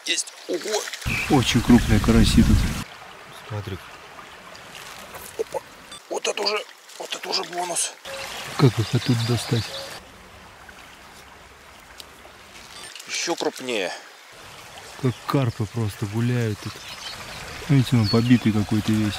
Есть. Ого. Очень крупные караси тут. Смотри. Опа. Вот это уже бонус. Как их оттуда достать? Еще крупнее. Как карпы просто гуляют тут. Видите, он побитый какой-то весь.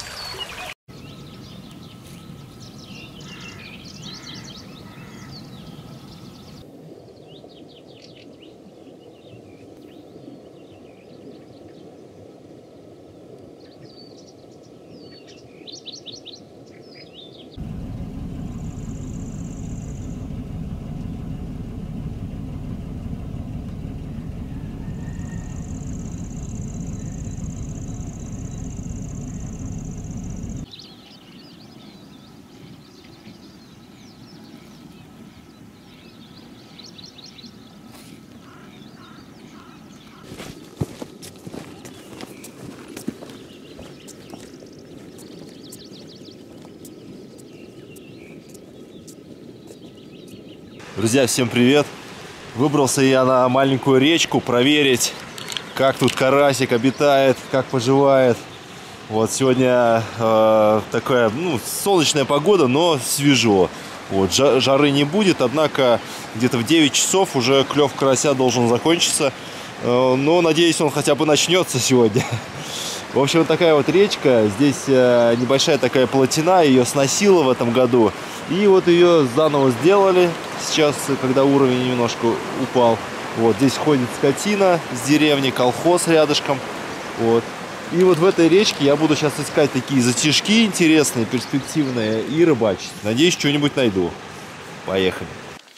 Друзья, всем привет! Выбрался я на маленькую речку проверить, как тут карасик обитает, как поживает. Вот сегодня такая, солнечная погода, но свежо. Вот, жары не будет, однако где-то в 9 часов уже клев карася должен закончиться. Но надеюсь, он хотя бы начнется сегодня. В общем, вот такая вот речка. Здесь небольшая такая плотина, ее сносило в этом году. И вот ее заново сделали. Сейчас, когда уровень немножко упал. Вот здесь ходит скотина с деревни, колхоз рядышком. Вот. И вот в этой речке я буду сейчас искать такие затишки интересные, перспективные и рыбачить. Надеюсь, что-нибудь найду. Поехали.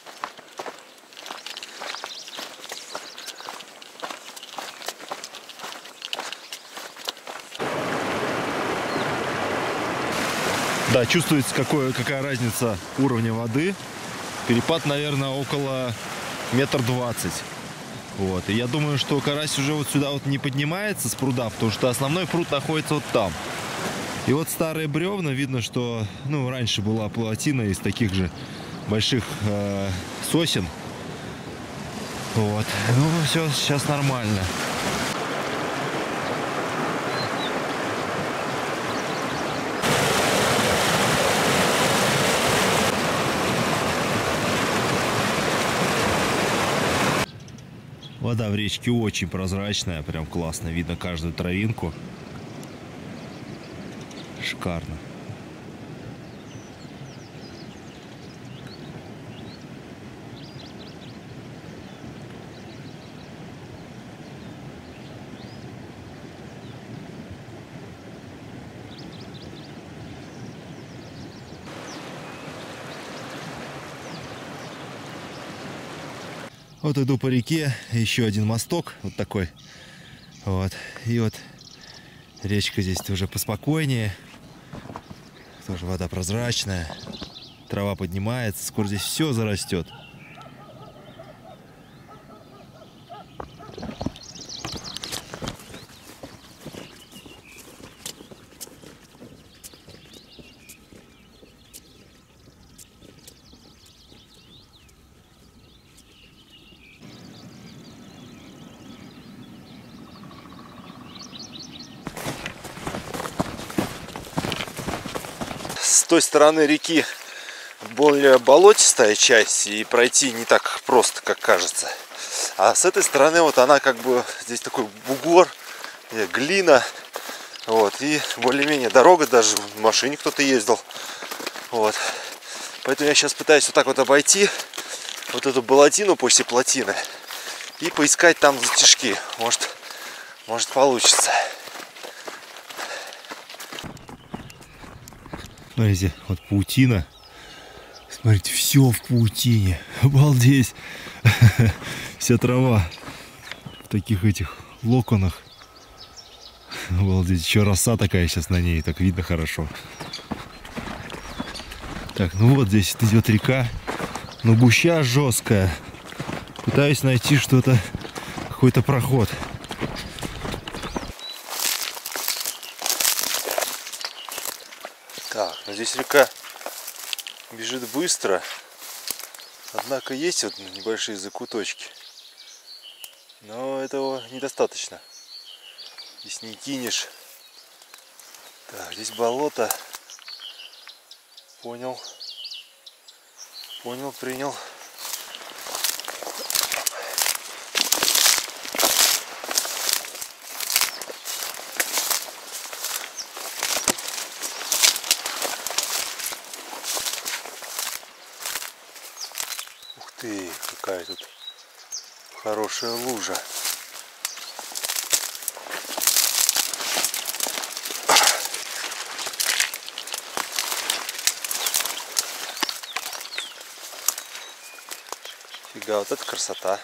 Да, чувствуется, какая разница уровня воды. Перепад, наверное, около 1,20 м. Вот. И я думаю, что карась уже вот сюда вот не поднимается с пруда, потому что основной пруд находится вот там. И вот старые бревна, видно, что раньше была плотина из таких же больших сосен. Вот. Все сейчас нормально. Вода в речке очень прозрачная, прям классно, видно каждую травинку. Шикарно. Вот иду по реке, еще один мосток, вот такой. Вот. И вот речка здесь уже поспокойнее. Тоже вода прозрачная. Трава поднимается, скоро здесь все зарастет. С той стороны реки более болотистая часть, и пройти не так просто, как кажется. А с этой стороны вот она как бы, здесь такой бугор, глина. Вот, и более-менее дорога, даже в машине кто-то ездил. Вот. Поэтому я сейчас пытаюсь вот так вот обойти вот эту болотину после плотины и поискать там затишки. Может получится. Смотрите, вот паутина. Смотрите, все в паутине. Обалдеть. Вся трава в таких этих локонах. Обалдеть. Еще роса такая сейчас на ней. Так видно хорошо. Так, вот здесь идет река. Но гуща жесткая. Пытаюсь найти что-то, какой-то проход. Так, здесь река бежит быстро, однако есть вот небольшие закуточки. Но этого недостаточно. Здесь не кинешь. Так, здесь болото. Понял. Понял, принял. Ух ты, какая тут хорошая лужа. Фига, вот это красота.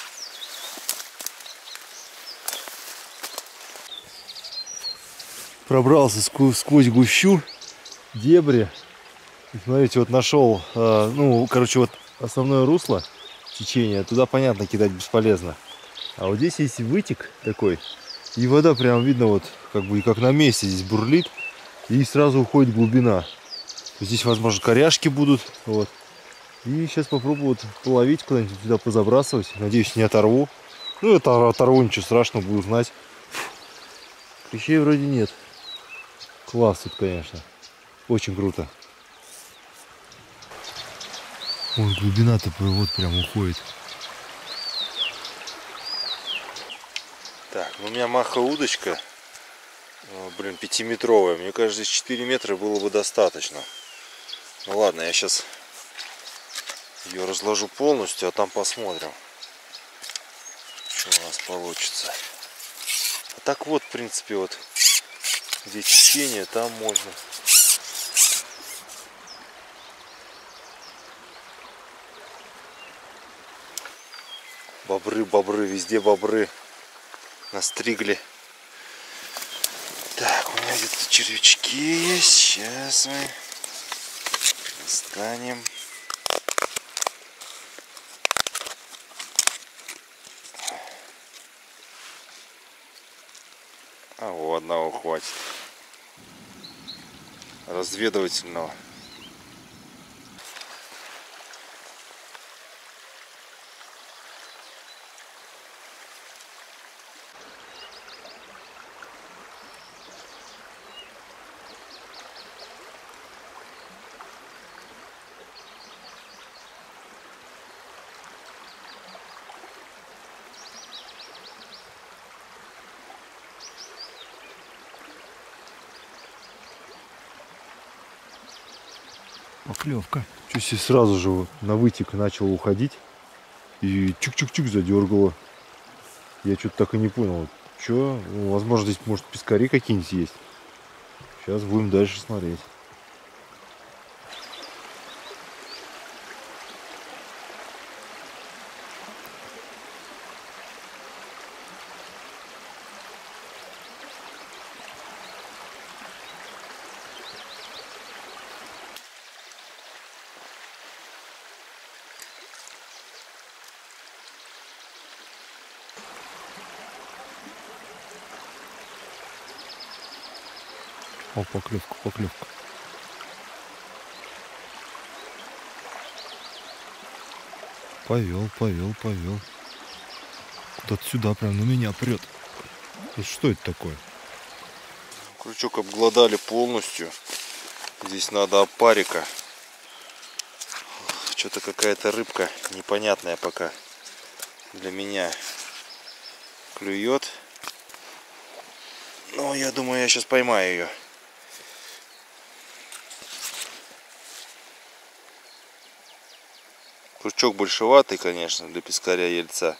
Пробрался сквозь гущу, дебри. И смотрите, вот нашел, ну, короче, вот основное русло течения. Туда, понятно, кидать бесполезно. А вот здесь есть вытек такой. И вода прям видно, вот, как бы, как на месте здесь бурлит. И сразу уходит глубина. Здесь, возможно, коряшки будут. Вот. И сейчас попробую вот половить, куда-нибудь туда позабрасывать. Надеюсь, не оторву. Ну, это оторву, ничего страшного, буду знать. Клещей вроде нет. Класс тут, конечно. Очень круто. Ой, глубина-то вот прям уходит. Так, ну у меня маха-удочка. Блин, 5-метровая. Мне кажется, здесь 4 метра было бы достаточно. Ну ладно, я сейчас ее разложу полностью, а там посмотрим, что у нас получится. А так вот, в принципе, вот где течение, там можно. Бобры, бобры, везде бобры. Настригли. Так, у меня где-то червячки есть. Сейчас мы достанем. А у одного хватит. Разведывательного. Поклевка. Чуть себе сразу же вот на вытек начал уходить. И чук-чук-чук задергало. Я что-то так и не понял. Что? Ну, возможно, здесь, может, пескари какие-нибудь есть. Сейчас будем дальше смотреть. О, поклевка, поклевка. Повел, повел, повел. Куда-то сюда прям на меня прет. Что это такое? Крючок обглодали полностью. Здесь надо опарика. Что-то какая-то рыбка непонятная пока для меня клюет. Но я думаю, я сейчас поймаю ее. Крючок большеватый, конечно, для пескаря-ельца.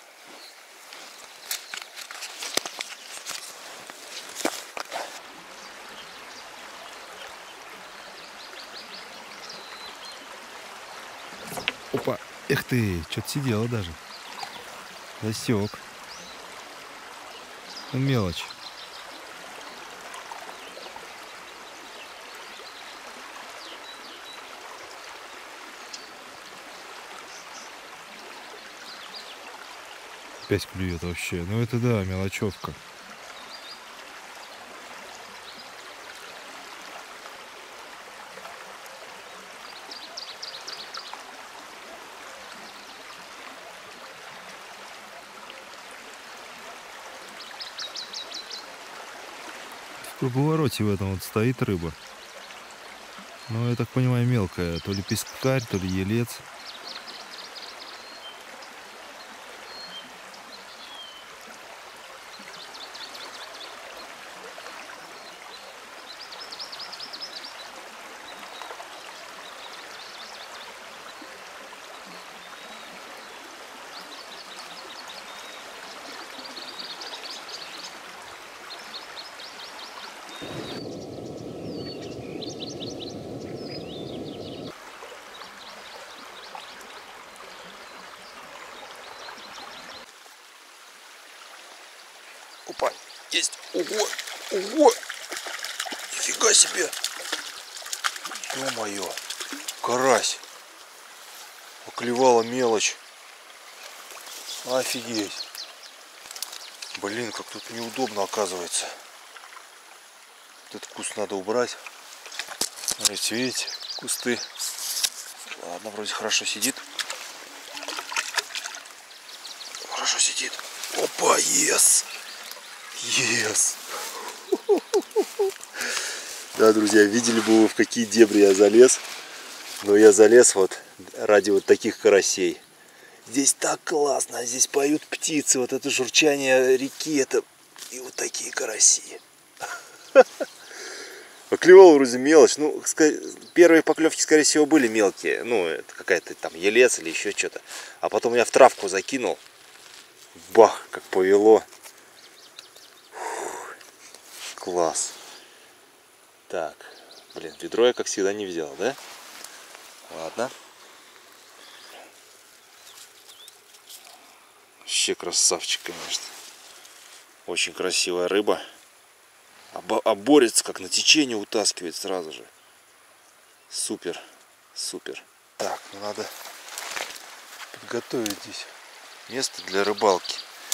Опа, эх ты, что-то сидела даже. Засек. Ну, мелочь. Опять клюет вообще. Ну это да, мелочевка. В круговороте в этом вот стоит рыба. Ну, я так понимаю, мелкая. То ли пескарь, то ли елец. Опа, есть. Ого, ого, нифига себе. Ё-моё, карась. Поклевала мелочь. Офигеть. Блин, как тут неудобно оказывается. Этот куст надо убрать. Видите, кусты. Ладно, вроде хорошо сидит. Хорошо сидит. Опа, ес! Ес! Да, друзья, видели бы вы, в какие дебри я залез. Но я залез вот ради вот таких карасей. Здесь так классно, здесь поют птицы, вот это журчание реки, это и вот такие караси. Поклевал вроде мелочь, ну, первые поклевки, скорее всего, были мелкие, ну, это какая-то там елец или еще что-то. А потом я в травку закинул, бах, как повело. Фух, класс. Так, блин, ведро я, как всегда, не взял, да? Ладно. Вообще красавчик, конечно. Очень красивая рыба. А борется, как на течение утаскивает сразу же. Супер, супер. Так, ну надо подготовить здесь место для рыбалки.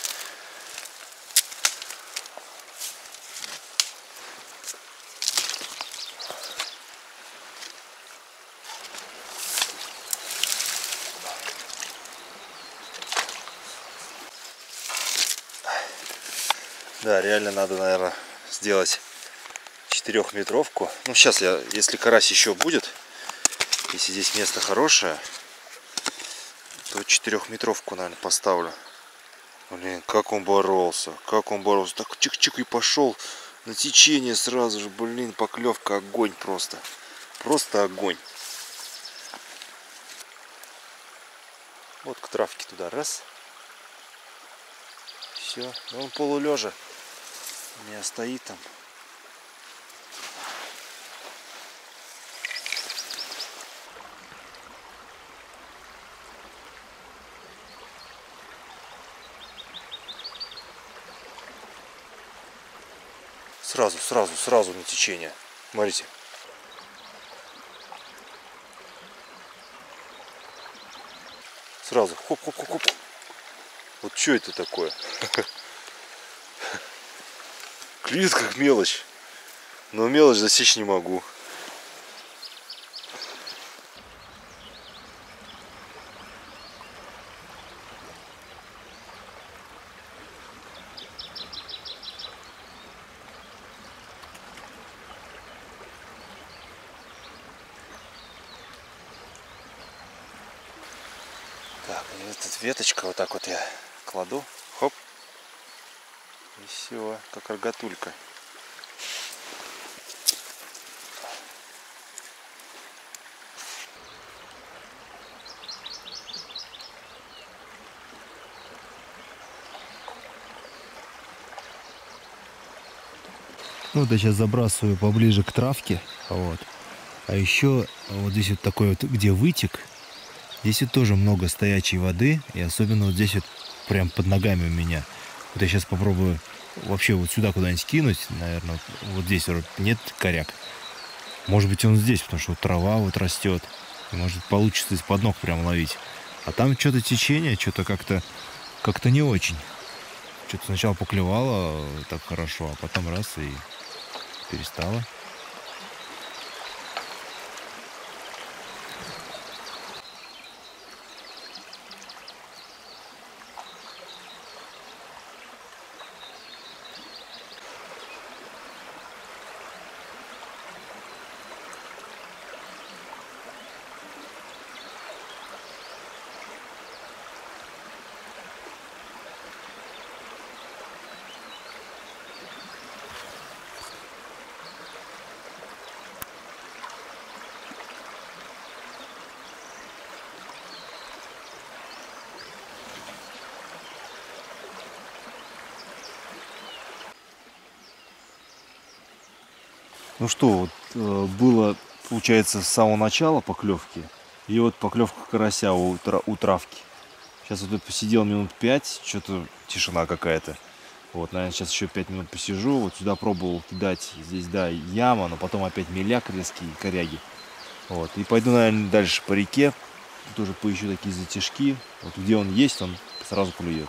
Да, реально надо, наверное, сделать 4-метровку. Ну, сейчас я, если карась еще будет, если здесь место хорошее, то 4-метровку, наверное, поставлю. Блин, как он боролся, как он боролся. Так чик-чик и пошел на течение сразу же. Блин, поклевка, огонь просто. Просто огонь. Вот к травке туда, раз. Все, он полулежа. Не стоит там. Сразу на течение. Смотрите. Сразу. Хоп-хоп-хоп-хоп. Вот что это такое? Клюет как мелочь. Но мелочь засечь не могу. Так, и вот эта веточка, вот так вот я кладу. Хоп. И все, как рогатулька. Ну, вот я сейчас забрасываю поближе к травке. Вот. А еще вот здесь вот такой вот, где вытек, здесь вот тоже много стоячей воды. И особенно вот здесь вот прям под ногами у меня. Вот я сейчас попробую вообще вот сюда куда-нибудь кинуть. Наверное, вот здесь вот нет коряк. Может быть, он здесь, потому что вот трава вот растет. И может получится из-под ног прям ловить. А там что-то течение, что-то как-то не очень. Что-то сначала поклевало так хорошо, а потом раз и перестало. Ну что, вот было, получается, с самого начала поклевки. И вот поклевка карася у травки. Сейчас вот тут посидел минут 5, что-то тишина какая-то. Вот, наверное, сейчас еще 5 минут посижу. Вот сюда пробовал кидать, здесь, да, яма, но потом опять меляк резкий, коряги. Вот, и пойду, наверное, дальше по реке. Тоже поищу такие затяжки. Вот где он есть, он сразу клюет.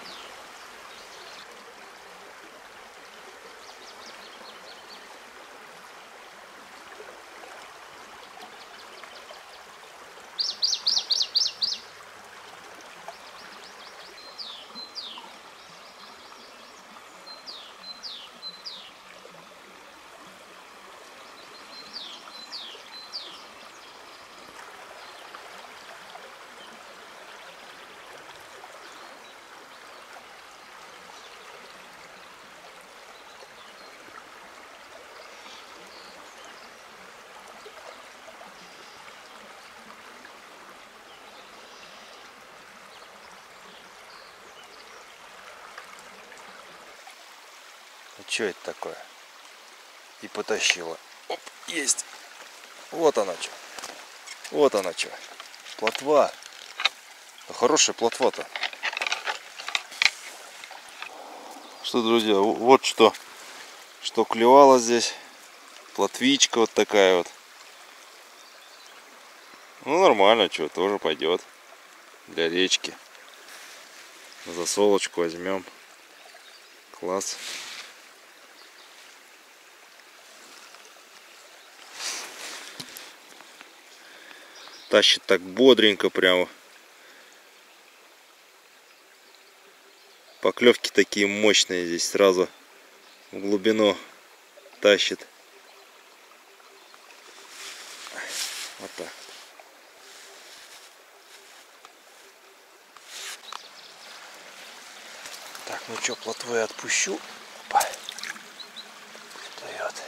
Что это такое? И потащила. Оп, есть. Вот она что. Вот она что. Плотва. Да хорошая плотва-то. Что, друзья, вот что клевало здесь. Плотвичка вот такая вот. Ну нормально, что, тоже пойдет. Для речки. Засолочку возьмем. Класс. Тащит так бодренько прямо. Поклевки такие мощные здесь, сразу в глубину тащит. Вот так. Так, ну что, плотву я отпущу. Опа. Вперед.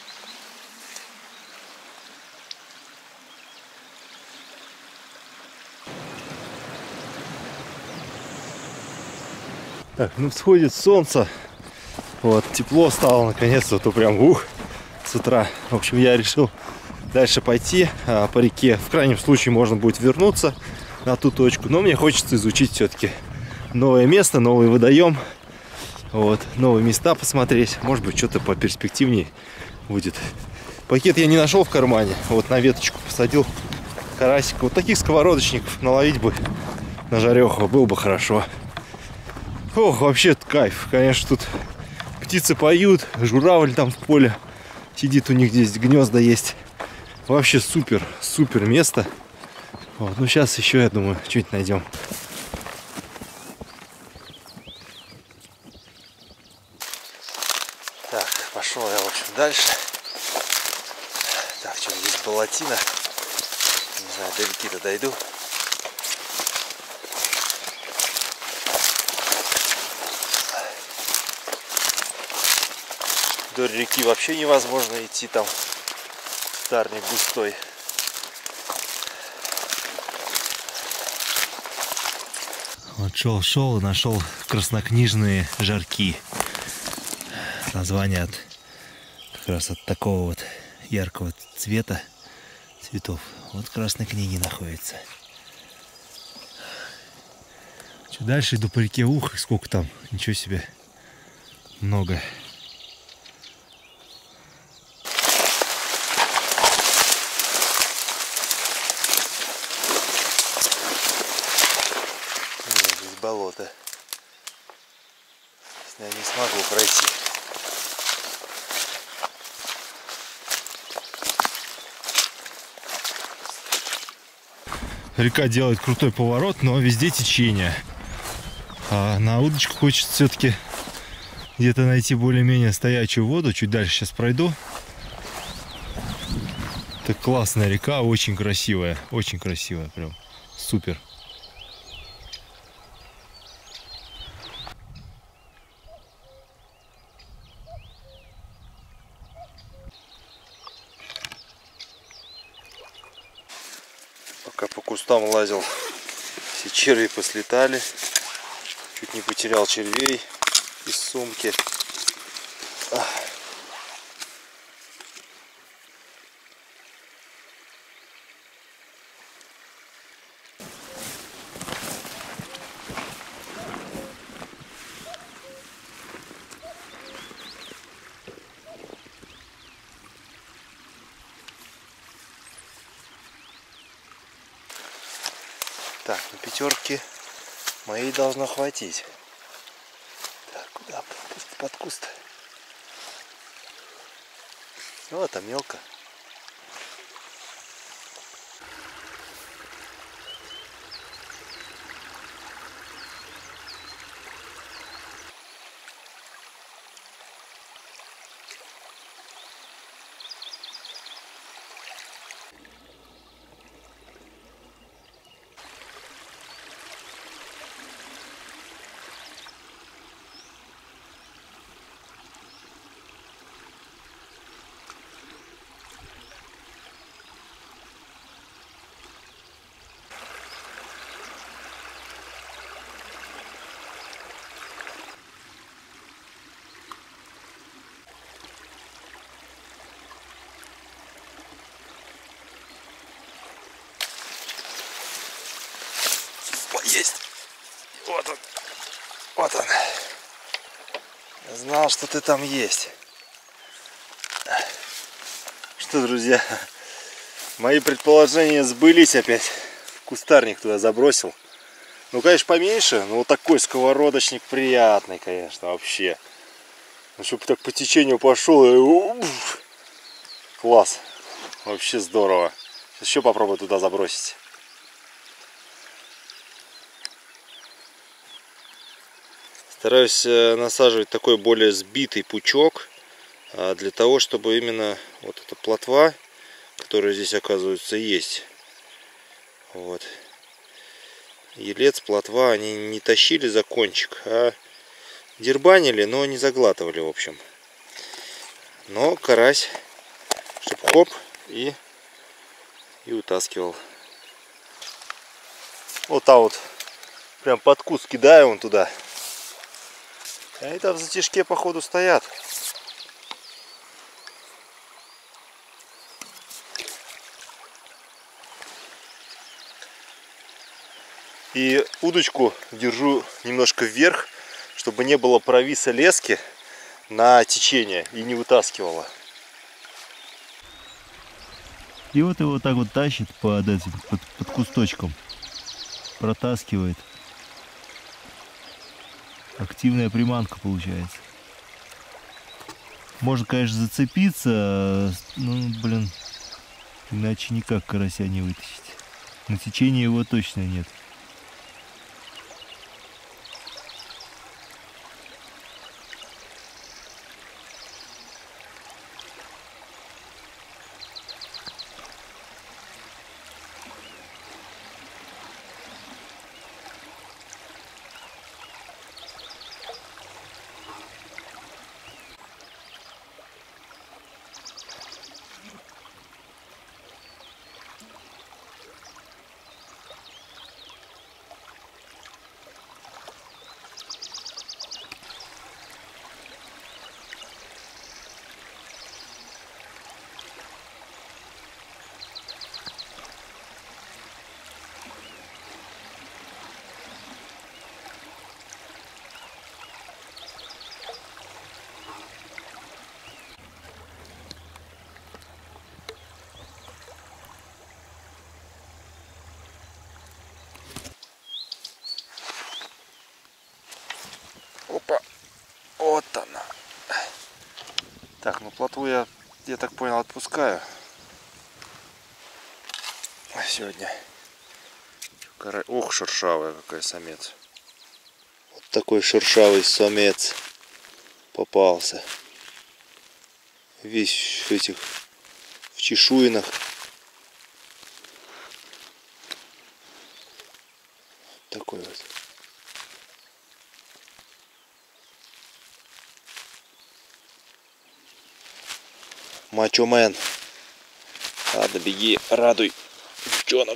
Так, ну всходит солнце. Вот, тепло стало наконец-то, то прям с утра. В общем, я решил дальше пойти по реке. В крайнем случае можно будет вернуться на ту точку. Но мне хочется изучить все-таки новое место, новый водоем. Вот, новые места посмотреть. Может быть, что-то поперспективнее будет. Пакет я не нашел в кармане. Вот на веточку посадил карасика. Вот таких сковородочников наловить бы на жареху было бы хорошо. Ох, вообще кайф. Конечно, тут птицы поют, журавль там в поле сидит, у них здесь гнезда есть. Вообще супер, супер место. Вот, ну сейчас еще, я думаю, что-нибудь найдем. Так, пошел я, в общем, дальше. Так, что здесь болотина. Не знаю, до реки-то дойду. Вдоль реки вообще невозможно идти, там кустарник густой. Вот шел и нашел краснокнижные жарки. Название как раз от такого вот яркого цвета цветов. Вот в Красной книге находится. Что дальше иду по реке, ух, сколько там, ничего себе, много. Болото. Я не смогу пройти. Река делает крутой поворот, но везде течение. А на удочку хочется все-таки где-то найти более-менее стоячую воду. Чуть дальше сейчас пройду. Это классная река, очень красивая, прям супер. Пока по кустам лазил, все черви послетали. Чуть не потерял червей из сумки. Так, на пятерки моей должно хватить. Так, куда? Под куст. Вот, там мелко. Есть. Вот он. Вот он. Знал, что ты там есть. Что, друзья, мои предположения сбылись опять. Кустарник туда забросил. Ну, конечно, поменьше, но вот такой сковородочник приятный, конечно, вообще. Ну, чтобы так по течению пошел. И... Класс. Вообще здорово. Сейчас еще попробую туда забросить. Стараюсь насаживать такой более сбитый пучок, для того, чтобы именно вот эта плотва, которая здесь, оказывается, есть, вот, елец, плотва, они не тащили за кончик, а дербанили, но не заглатывали, в общем. Но карась, чтобы хоп, и утаскивал. Вот там вот, прям под куст кидаю он туда. Они там в затишке, походу, стоят. И удочку держу немножко вверх, чтобы не было провиса лески на течение и не вытаскивала. И вот его так вот тащит под этим, под кусточком. Протаскивает. Активная приманка получается. Можно, конечно, зацепиться, ну, блин, иначе никак карася не вытащить. На течение его точно нет. Опа, вот она. Так, ну плотву я так понял, отпускаю сегодня. Ох, шершавая какая самец. Вот такой шершавый самец попался. Весь в этих, в чешуинах. Такой вот. Мачо-мен. Ладно, беги, радуй, девчонок.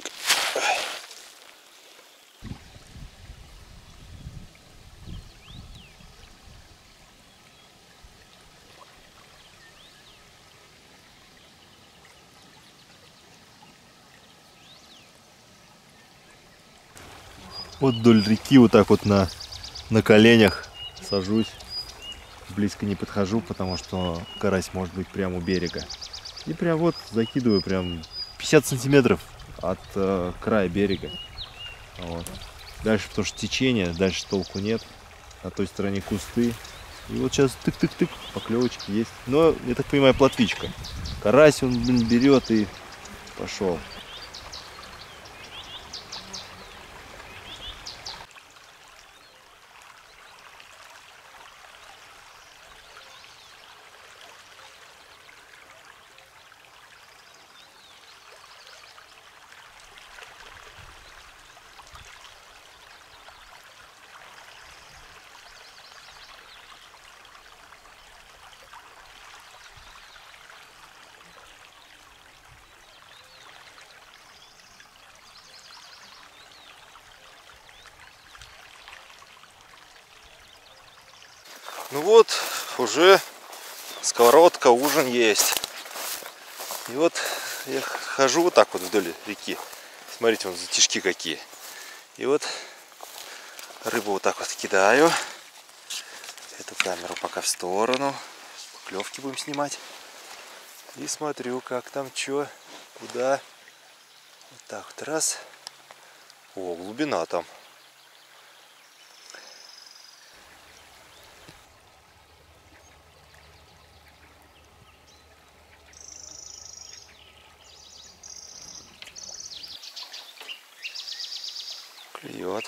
Вот вдоль реки вот так вот на коленях сажусь. Близко не подхожу, потому что карась может быть прямо у берега. И прям вот закидываю прям 50 сантиметров от края берега. Вот. Дальше, потому что течение, дальше толку нет. На той стороне кусты. И вот сейчас тык-тык-тык, поклевочки есть. Но, я так понимаю, плотвичка. Карась он, блин, берет и пошел. Ну вот, уже сковородка, ужин есть. И вот я хожу вот так вот вдоль реки. Смотрите, вон затишки какие. И вот рыбу вот так вот кидаю. Эту камеру пока в сторону. Поклевки будем снимать. И смотрю, как там что, куда. Вот так вот раз. О, глубина там. Клюет.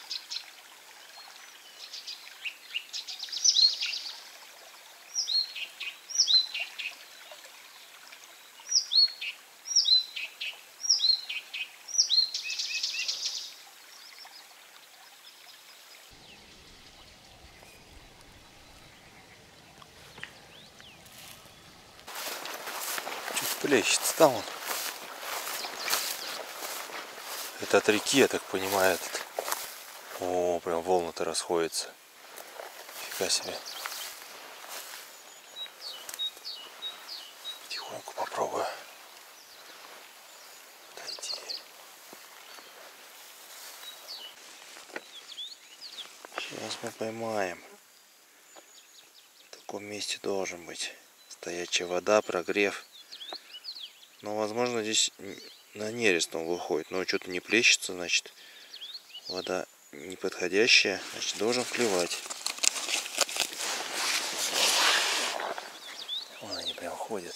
Чуть плещется там он. Это от реки, я так понимаю, этот. О, прям волны-то расходятся. Фига себе. Тихонько попробую дойти. Сейчас мы поймаем. В таком месте должен быть стоячая вода, прогрев. Но возможно здесь на нерест он выходит. Но что-то не плещется, значит вода неподходящая, значит должен клевать. Вон они прям ходят.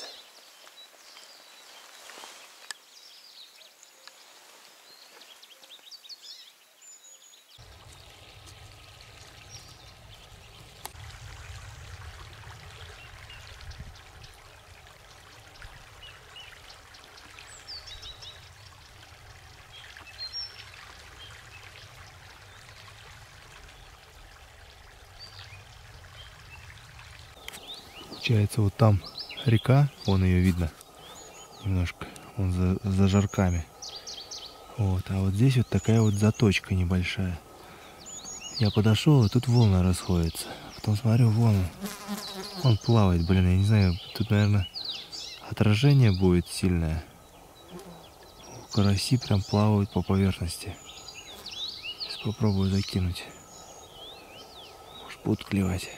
Получается, вот там река, вон ее видно немножко, вон за жарками. Вот, а вот здесь вот такая вот заточка небольшая. Я подошел, и тут волна расходится. Потом смотрю, вон он плавает, блин, я не знаю, тут, наверное, отражение будет сильное. Караси прям плавают по поверхности. Сейчас попробую закинуть. Может, будут клевать.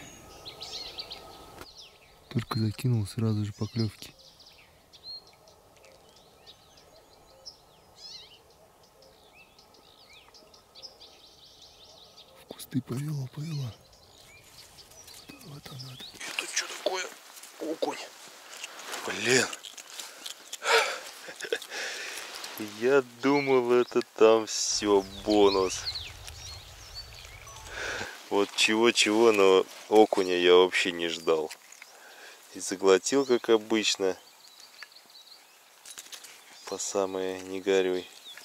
Только закинул, сразу же поклевки. В кусты повело. Вот она. Это что такое? Окунь. Блин. Я думал, это там все бонус. Вот чего-чего, но окуня я вообще не ждал. И заглотил, как обычно. По самое не горюй.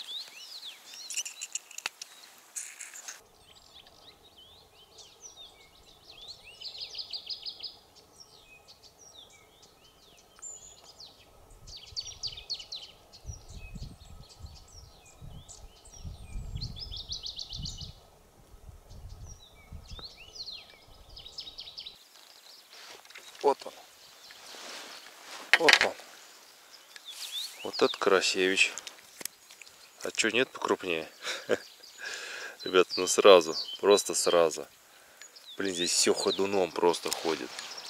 Вот он. Вот он. Вот этот Карасевич. А что, нет покрупнее? Ребята, ну сразу. Просто сразу. Блин, здесь все ходуном просто ходит.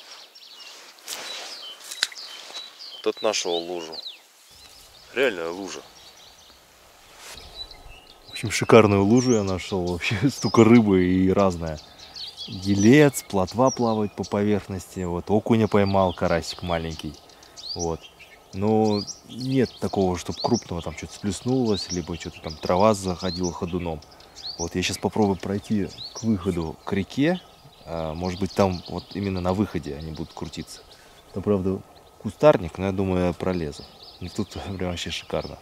Тот нашел лужу. Реальная лужа. общем, шикарную лужу я нашел. Вообще столько рыбы и разная. Елец, плотва плавает по поверхности. Вот окуня поймал, карасик маленький. Вот. Но нет такого, чтобы крупного там что-то сплеснулось, либо что-то там трава заходила ходуном. Вот я сейчас попробую пройти к выходу к реке. Может быть, там вот именно на выходе они будут крутиться. Там, правда, кустарник, но я думаю, я пролезу. И тут прям вообще шикарно.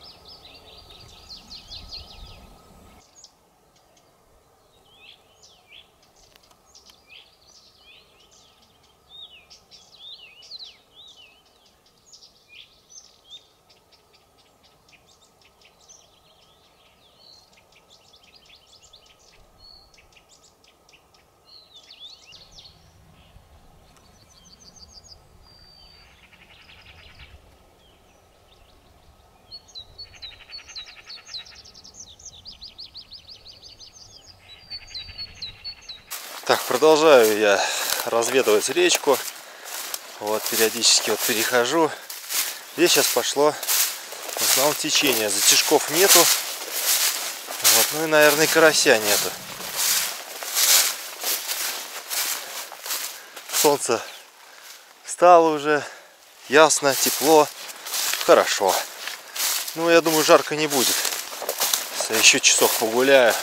Так, продолжаю я разведывать речку. Вот, периодически вот перехожу. Здесь сейчас пошло в основном течение. Затяжков нету. Вот, ну и, наверное, карася нету. Солнце встало уже. Ясно, тепло. Хорошо. Ну, я думаю, жарко не будет. Еще часов погуляю.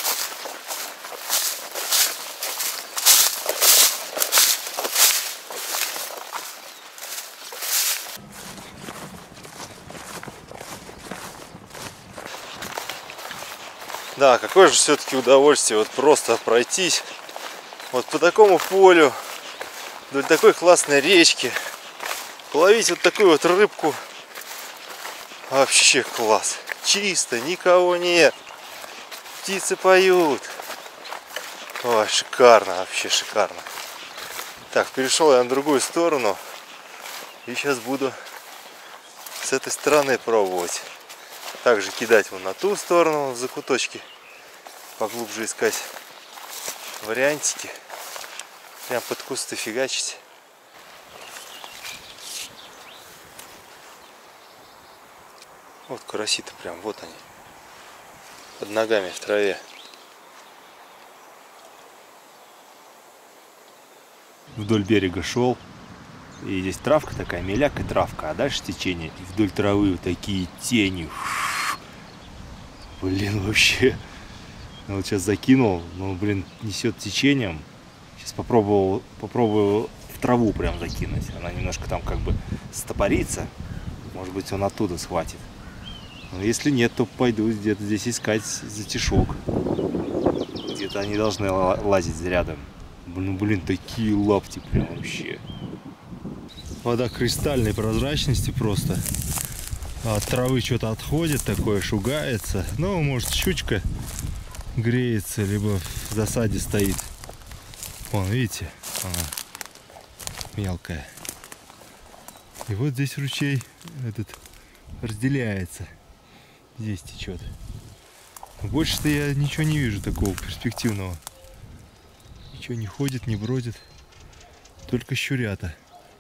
Да, какое же все-таки удовольствие вот просто пройтись вот по такому полю, вдоль такой классной речки, половить вот такую вот рыбку. Вообще класс. Чисто, никого нет. Птицы поют. Ой, шикарно, вообще шикарно. Так, перешел я на другую сторону. И сейчас буду с этой стороны пробовать. Также кидать вон на ту сторону, в закуточки. Поглубже искать вариантики. Прям под кусты фигачить. Вот караси-то прям, вот они. Под ногами в траве. Вдоль берега шел. И здесь травка такая, меляк и травка. А дальше течение. И вдоль травы вот такие тени. Блин, вообще. Вот сейчас закинул, но, блин, несет течением. Сейчас попробую в траву прям закинуть. Она немножко там как бы стопорится. Может быть, он оттуда схватит. Но если нет, то пойду где-то здесь искать затишок. Где-то они должны лазить рядом. Ну, блин, такие лапти прям вообще. Вода кристальной прозрачности просто. От травы что-то отходит такое, шугается. Ну, может, щучка греется, либо в засаде стоит. Вон, видите, она мелкая. И вот здесь ручей этот разделяется. Здесь течет. Больше-то я ничего не вижу такого перспективного. Ничего не ходит, не бродит. Только щурята.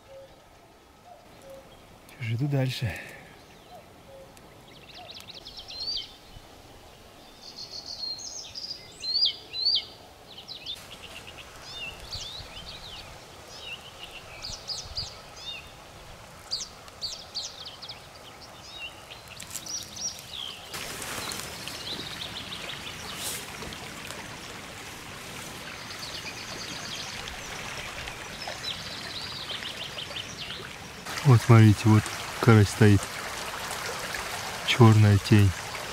Иду дальше. Вот смотрите, вот карась стоит. Черная тень.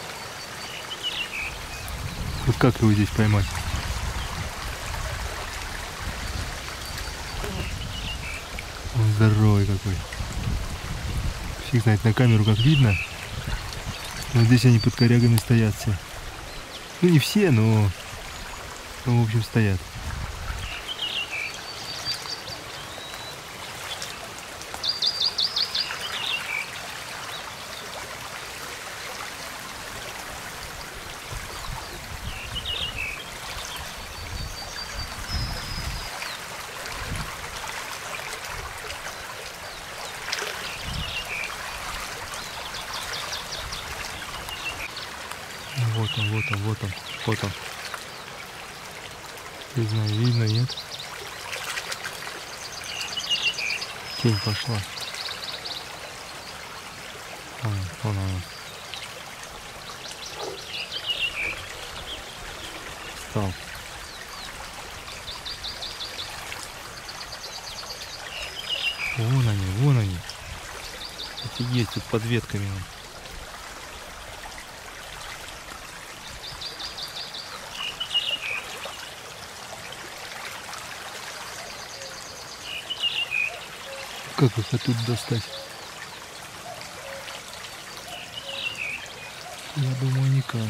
Вот как его здесь поймать? Он здоровый какой. Фиг знает на камеру как видно. Но здесь они под корягами стоят все. Ну не все, но в общем стоят. Вот он вот он, вот он, вот он. Не знаю, видно, нет? Тень пошла. Вон он. Встал. Вон они, вон они. Офигеть, тут под ветками он. Как их оттуда достать? Я думаю, никак.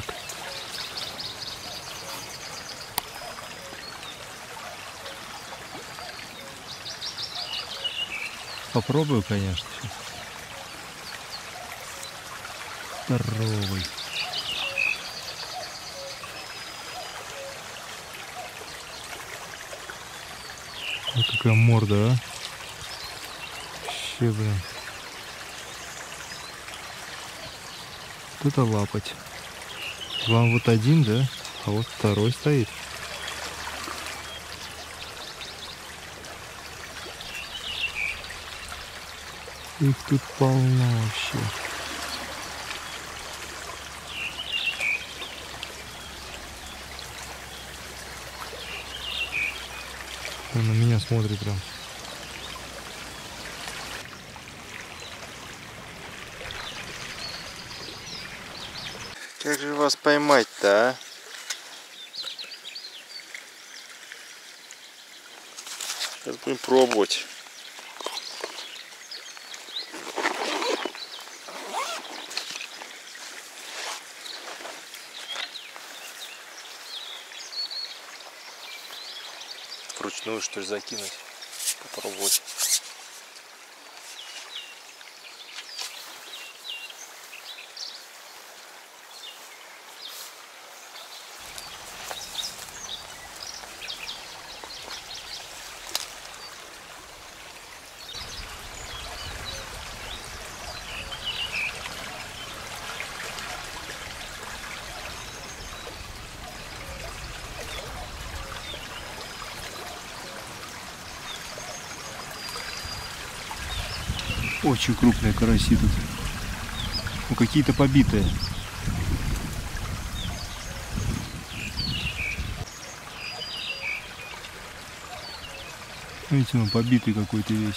Попробую, конечно, сейчас. Здоровый. Вот какая морда, а? Вообще, блин. Вот это лапать. Вам вот один, да? А вот второй стоит. Их тут полно вообще. Он на меня смотрит прям. Как же вас поймать-то, а? Сейчас будем пробовать. Вручную, что ли, закинуть? Попробовать. Очень крупные караси тут. Ну, какие-то побитые. Видите, он побитый какой-то весь.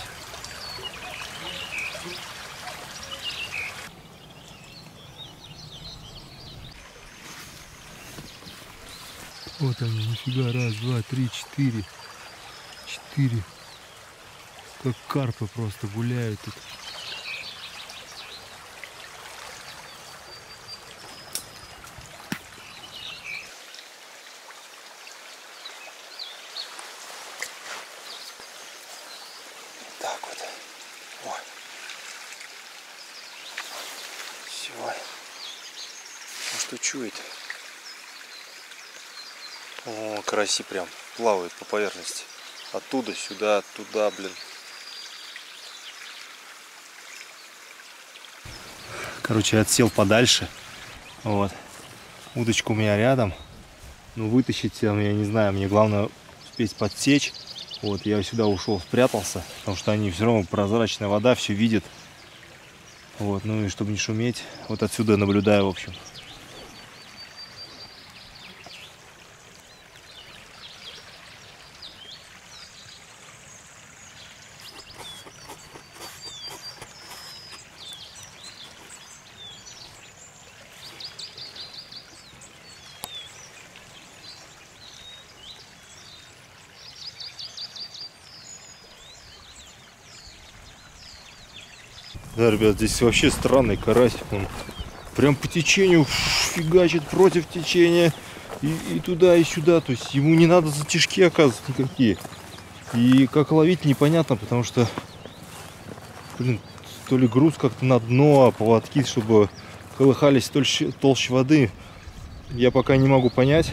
Вот они, нифига, раз, два, три, четыре. Четыре. Как карпы просто гуляют тут. Так вот. О. Все. Ну что чует? О, караси прям плавают по поверхности. Оттуда сюда, туда, блин. Короче, я отсел подальше. Вот. Удочка у меня рядом. Ну, вытащить, я не знаю, мне главное успеть подсечь. Вот, я сюда ушел, спрятался, потому что они все равно прозрачная вода, все видят. Вот, ну и чтобы не шуметь, вот отсюда наблюдаю, в общем. Да, ребят, здесь вообще странный карась. Он прям по течению фигачит против течения. И туда, и сюда. То есть ему не надо затяжки, оказывается, никакие. И как ловить непонятно, потому что, блин, то ли груз как-то на дно, а поводки, чтобы колыхались толще воды, я пока не могу понять.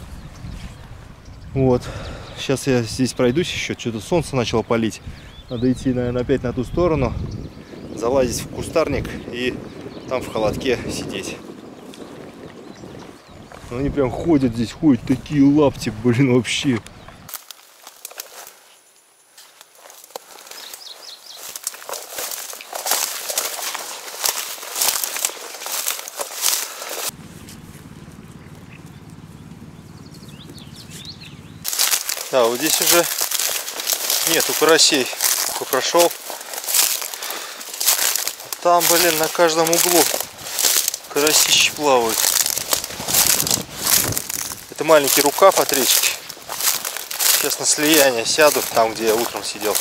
Вот. Сейчас я здесь пройдусь еще. Что-то солнце начало палить. Надо идти, наверное, опять на ту сторону. Залазить в кустарник и там в холодке сидеть. Они прям ходят здесь, ходят такие лапти, блин, вообще. Да, вот здесь уже нету карасей. Только прошел. Там, блин, на каждом углу карасищи плавают. Это маленький рукав от речки. Сейчас на слияние сяду, там, где я утром сидел.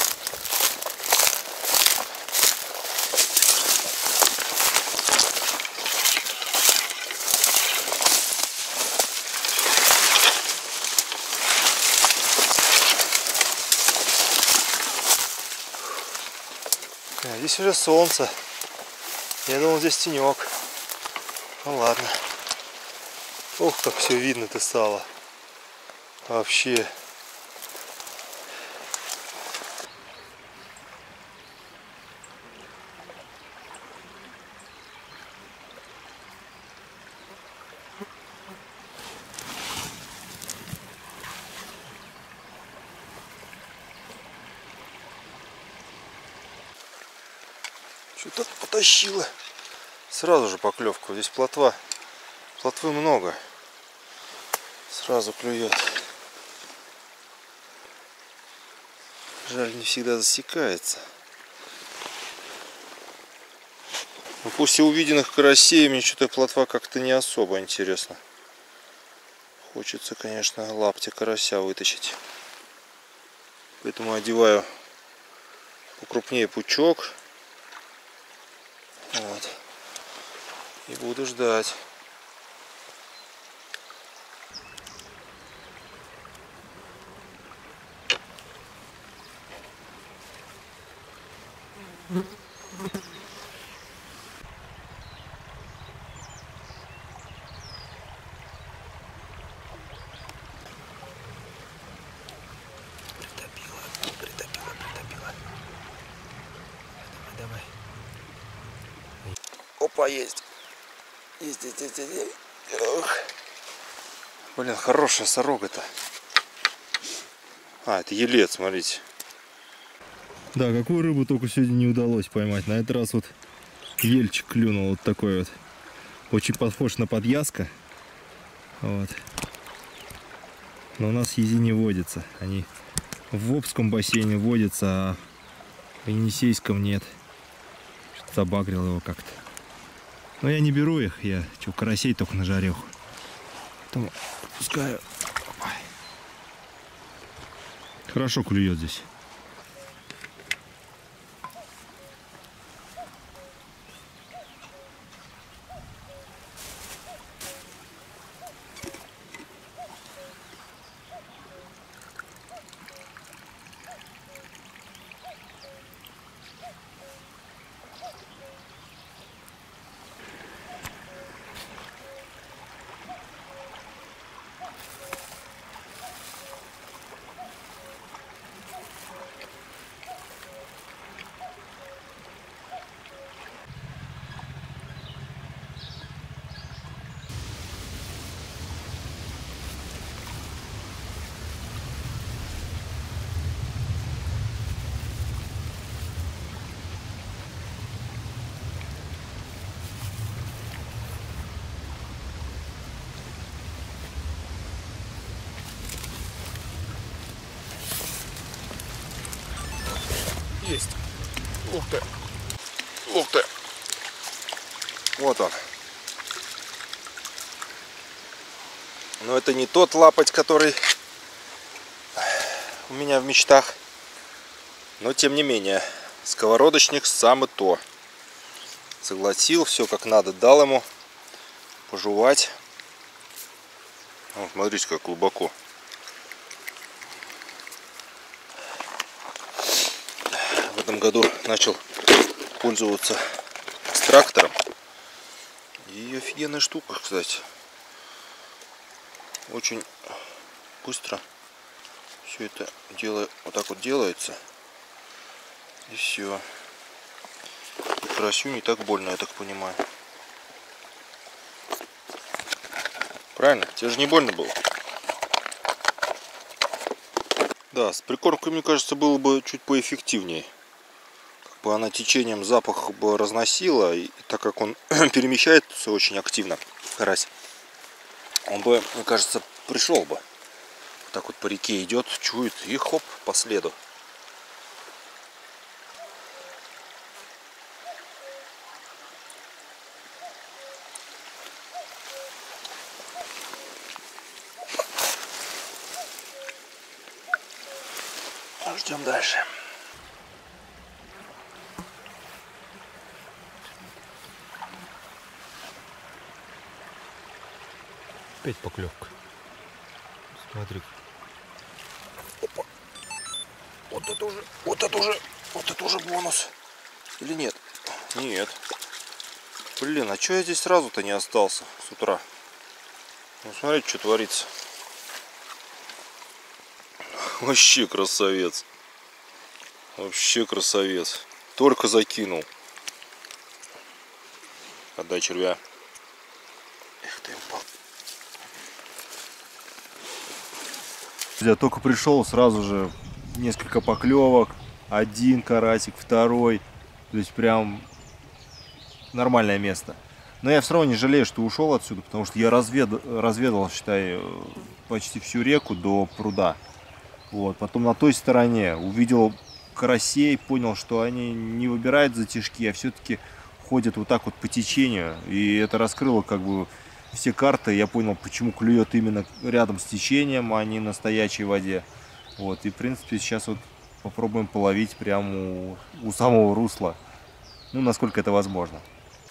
Здесь уже солнце. Я думал, здесь тенек. Ну ладно. Ох, как все видно-то стало. Вообще. Что-то потащило. Сразу же поклевку. Здесь плотва. Плотвы много. Сразу клюет. Жаль, не всегда засекается. Но после увиденных карасей мне что-то плотва как-то не особо интересно. Хочется, конечно, лапти карася вытащить. Поэтому одеваю покрупнее пучок. Вот. И буду ждать. Притопила. Давай. Опа, есть. Есть. Ох. Блин, хорошая сорога-то. А, это елец, смотрите. Да, какую рыбу только сегодня не удалось поймать. На этот раз вот ельчик клюнул вот такой вот. Очень похож на подъязка. Вот. Но у нас ези не водятся. Они в Обском бассейне водятся, а в Енисейском нет. Что-то забагрил его как-то. Но я не беру их. Я карасей только на жареху. Поэтому отпускаю. Хорошо клюет здесь. Есть. Ух ты. Ух ты. Вот он. Но это не тот лапоть, который у меня в мечтах. Но тем не менее, сковородочник самый то. Согласил, все как надо, дал ему пожевать. Вот, смотрите, как глубоко. В этом году начал пользоваться экстрактором. И офигенная штука, кстати. Очень быстро все это дело вот так вот делается. И все. И карасю не так больно, я так понимаю. Правильно? Тебе же не больно было? Да, с прикормкой, мне кажется, было бы чуть поэффективнее. Как бы она течением запах бы разносила, и так как он перемещается очень активно, карась, он бы, мне кажется, пришел бы. Вот так вот по реке идет, чует и хоп, по следу. Ждем дальше. Опять поклевка. Смотри. Опа. Вот это уже бонус. Или нет? Нет. Блин, а что я здесь сразу-то не остался с утра? Ну, смотрите, что творится. Вообще красавец. Вообще красавец. Только закинул. Отдай червя. Эх ты, упал. Я только пришел, сразу же несколько поклевок. Один карасик, второй. То есть прям нормальное место. Но я все равно не жалею, что ушел отсюда, потому что я разведал, считай, почти всю реку до пруда. Вот. Потом на той стороне увидел карасей, понял, что они не выбирают затишки, а все-таки ходят вот так вот по течению. И это раскрыло как бы все карты. Я понял, почему клюет именно рядом с течением, а не на стоячей воде. Вот. И в принципе сейчас вот попробуем половить прямо у самого русла. Ну, насколько это возможно.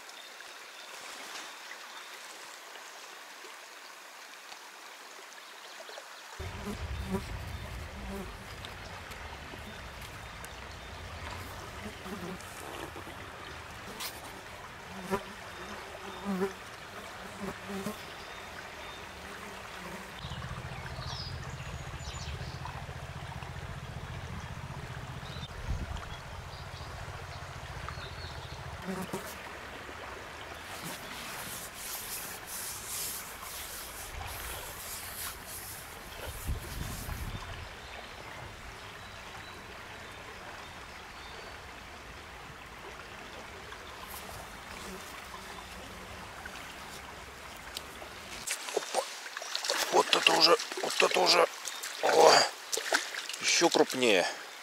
Вот это уже, о, еще крупнее.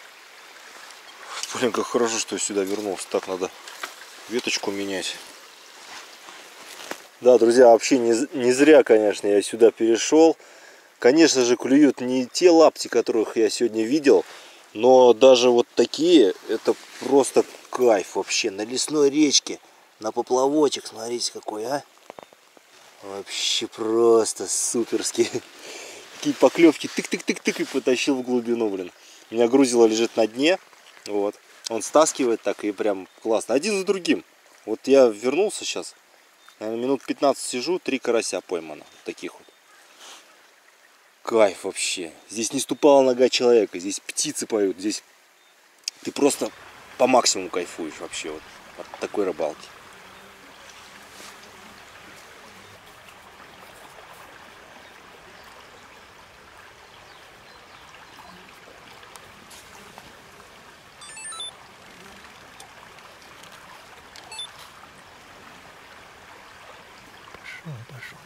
Блин, как хорошо, что я сюда вернулся. Так, надо веточку менять. Да, друзья, вообще не зря, конечно, я сюда перешел. Конечно же, клюют не те лапти, которых я сегодня видел, но даже вот такие, это просто кайф вообще. На лесной речке, на поплавочек, смотрите какой, а. Вообще просто суперский. Такие поклевки, тык-тык-тык-тык, и потащил в глубину, блин. У меня грузило лежит на дне, вот. Он стаскивает так и прям классно. Один за другим. Вот я вернулся сейчас, наверное, минут 15 сижу, 3 карася поймано. Таких вот. Кайф вообще. Здесь не ступала нога человека, здесь птицы поют, здесь ты просто по максимуму кайфуешь вообще вот от такой рыбалки. Пошел.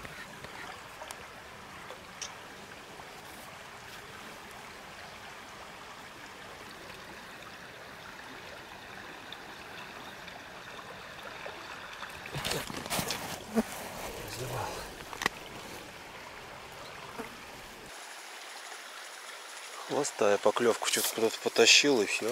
Хвостая поклевку что-то куда-то потащил и все.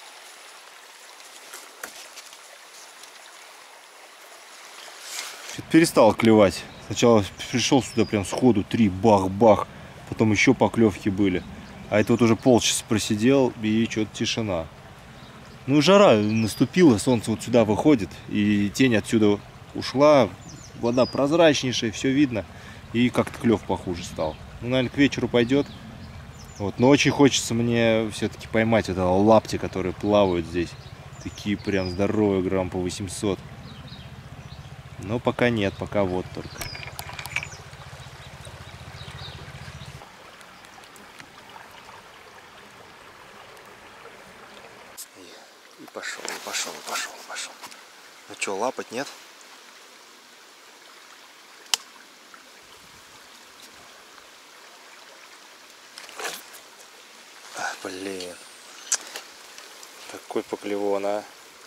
Перестал клевать. Сначала пришел сюда прям сходу 3 бах-бах, потом еще поклевки были. А это вот уже полчаса просидел и что-то тишина. Ну жара наступила, солнце вот сюда выходит и тень отсюда ушла, вода прозрачнейшая, все видно и как-то клев похуже стал. Ну, наверное, к вечеру пойдет. Вот, но очень хочется мне все-таки поймать это лапти, которые плавают здесь. Такие прям здоровые, грамм по 800. Но пока нет, пока вот только. И пошел, и пошел, и пошел, и пошел. Ну что, лапать нет? Блин. Какой поклевон, а.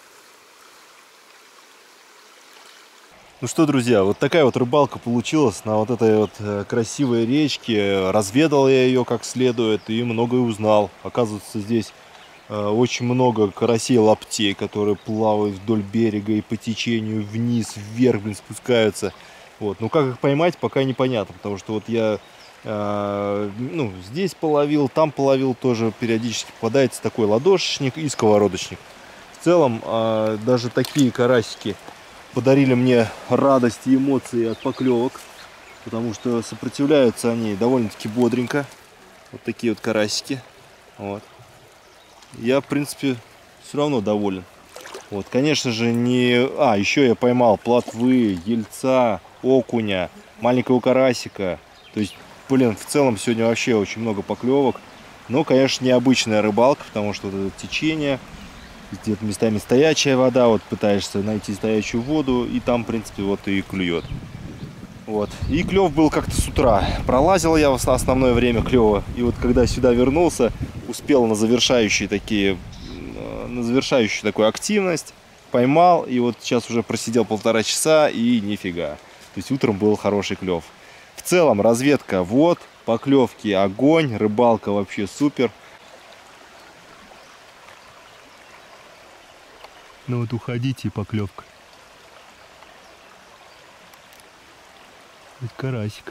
Ну что, друзья, вот такая вот рыбалка получилась на вот этой вот красивой речке. Разведал я ее как следует и многое узнал. Оказывается, здесь очень много карасей лаптей, которые плавают вдоль берега и по течению вниз, вверх, блин, спускаются. Вот. Ну как их поймать, пока непонятно, потому что вот я ну, здесь половил, там половил тоже периодически. Попадается такой ладошечник и сковородочник. В целом, даже такие карасики подарили мне радость и эмоции от поклевок, потому что сопротивляются они довольно-таки бодренько. Вот такие вот карасики. Вот. Я, в принципе, все равно доволен. Вот, конечно же, не... еще я поймал плотвы, ельца, окуня, маленького карасика. То есть, блин, в целом сегодня вообще очень много поклевок. Но, конечно, необычная рыбалка, потому что вот это течение, где-то местами стоячая вода, вот пытаешься найти стоячую воду, и там, в принципе, вот и клюет. Вот. И клев был как-то с утра. Пролазил я в основное время клева. И вот когда сюда вернулся, успел на завершающую такую активность. Поймал. И вот сейчас уже просидел 1,5 часа и нифига. То есть утром был хороший клев. В целом разведка вот. Поклевки огонь. Рыбалка вообще супер. Ну вот уходите и поклевка. Это карасик.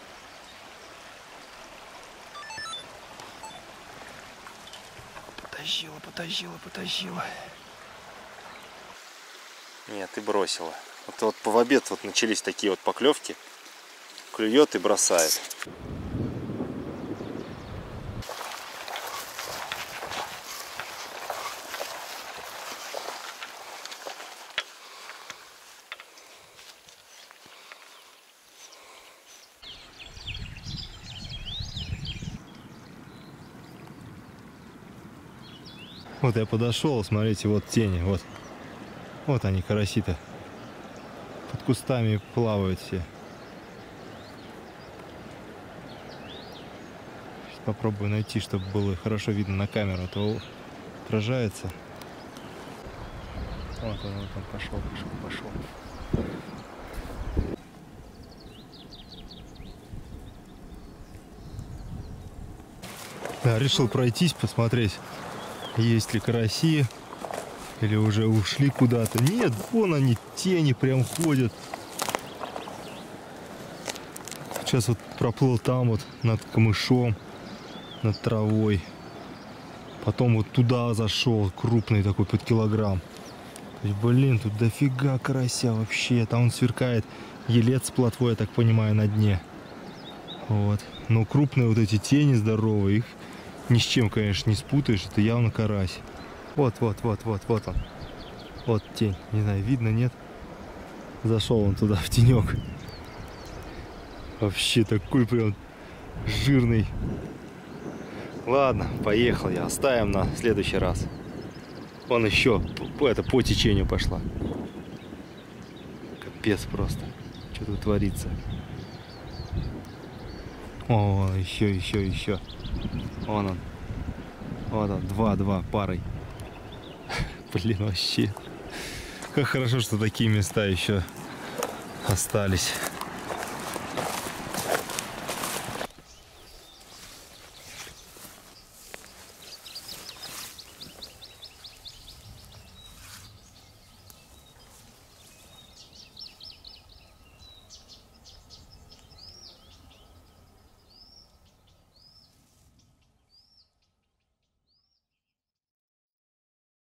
Потащила. Нет, и бросила. Вот в обед вот начались такие вот поклевки. Клюет и бросает. Вот я подошел, смотрите, вот тени, вот. Вот они, караси-то. Под кустами плавают все. Сейчас попробую найти, чтобы было хорошо видно на камеру, а то отражается. Вот он пошел. Да, решил пройтись, посмотреть, есть ли караси, или уже ушли куда-то. Нет, вон они, тени прям ходят. Сейчас вот проплыл там вот над камышом, над травой. Потом вот туда зашел, крупный такой, под килограмм. То есть, блин, тут дофига карася вообще. Там он сверкает, елец с плотвой, я так понимаю, на дне. Вот. Но крупные вот эти тени здоровые, их ни с чем, конечно, не спутаешь. Это явно карась. Вот он. Вот тень. Не знаю, видно, нет? Зашел он туда, в тенек. Вообще такой прям жирный. Ладно, поехал я. Оставим на следующий раз. Вон еще по течению пошла. Капец просто. Что тут творится? О, еще. Вон он. Вот он, два парой. Блин, вообще. Как хорошо, что такие места еще остались.